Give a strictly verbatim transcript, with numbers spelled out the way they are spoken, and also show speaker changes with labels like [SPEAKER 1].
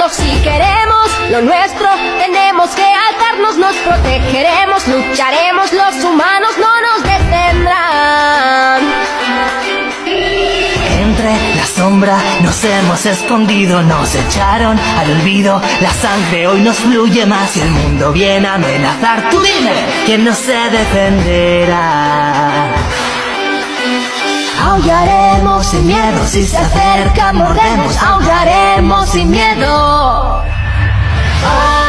[SPEAKER 1] mundo. Si queremos lo nuestro, tenemos que alzarnos, nos protegeremos, lucharemos, los humanos no nos detendrán.
[SPEAKER 2] Entre la sombra nos hemos escondido, nos echaron al olvido, la sangre hoy nos fluye más y el mundo viene a amenazar. Tú dime, ¿quién no se defenderá?
[SPEAKER 1] Aullaremos sin miedo, si se acerca mordemos, aullaremos sin miedo.